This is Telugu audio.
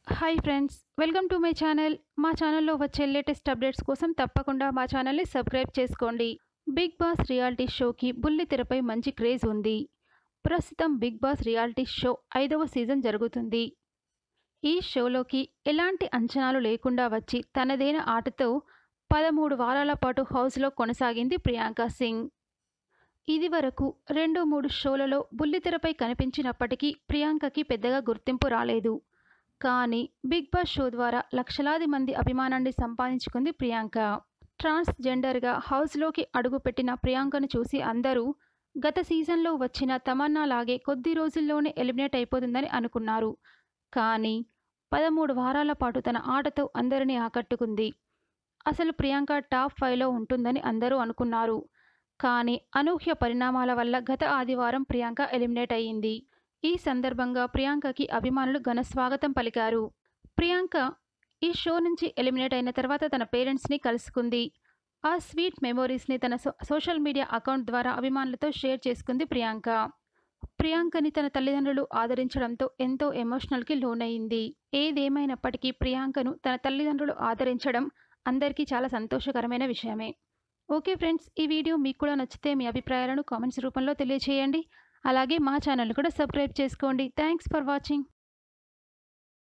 Hi friends, welcome to my channel. మా ఛానల్లో వచ్చే లేటెస్ట్ అప్డేట్స్ కోసం తప్పకుండా మా ఛానల్ని సబ్స్క్రైబ్ చేసుకోండి. బిగ్ బాస్ రియాలిటీ షోకి బుల్లితెరపై మంచి క్రేజ్ ఉంది. ప్రస్తుతం బిగ్ బాస్ రియాలిటీ షో 5వ సీజన్ జరుగుతుంది. ఈ షోలోకి ఎలాంటి అంచనాలు లేకుండా వచ్చి తనదైన ఆటతో 13 వారాల పాటు హౌస్లో కొనసాగింది ప్రియాంక సింగ్. ఇదివరకు 2-3 షోలలో బుల్లితెరపై కనిపించినప్పటికీ ప్రియాంకకి పెద్దగా గుర్తింపు రాలేదు. కానీ బిగ్ బాస్ షో ద్వారా లక్షలాది మంది అభిమానాన్ని సంపాదించుకుంది ప్రియాంక. ట్రాన్స్‌జెండర్‌గా హౌస్‌లోకి అడుగుపెట్టిన ప్రియాంకను చూసి అందరూ గత సీజన్‌లో వచ్చిన తమన్నా లాగే కొద్ది రోజుల్లోనే ఎలిమినేట్ అయిపోతుందని అనుకున్నారు. కానీ 13 వారాల పాటు తన ఆటతో అందరినీ ఆకట్టుకుంది. అసలు ప్రియాంక టాప్ 5లో ఉంటుందని అందరూ అనుకున్నారు. కానీ అనూహ్య పరిణామాల వల్ల గత ఆదివారం ప్రియాంక ఎలిమినేట్ అయ్యింది. ఈ సందర్భంగా ప్రియాంకకి అభిమానులు ఘన స్వాగతం పలికారు. ప్రియాంక ఈ షో నుంచి ఎలిమినేట్ అయిన తర్వాత తన పేరెంట్స్ని కలుసుకుంది. ఆ స్వీట్ మెమోరీస్ని తన సోషల్ మీడియా అకౌంట్ ద్వారా అభిమానులతో షేర్ చేసుకుంది ప్రియాంక. ప్రియాంకని తన తల్లిదండ్రులు ఆదరించడంతో ఎంతో ఎమోషనల్కి లోనయ్యింది. ఏదేమైనప్పటికీ ప్రియాంకను తన తల్లిదండ్రులు ఆదరించడం అందరికీ చాలా సంతోషకరమైన విషయమే. ఓకే ఫ్రెండ్స్, ఈ వీడియో మీకు కూడా నచ్చితే మీ అభిప్రాయాలను కామెంట్స్ రూపంలో తెలియజేయండి. అలాగే మా ఛానల్ కూడా సబ్స్క్రైబ్ చేసుకోండి. Thanks for watching.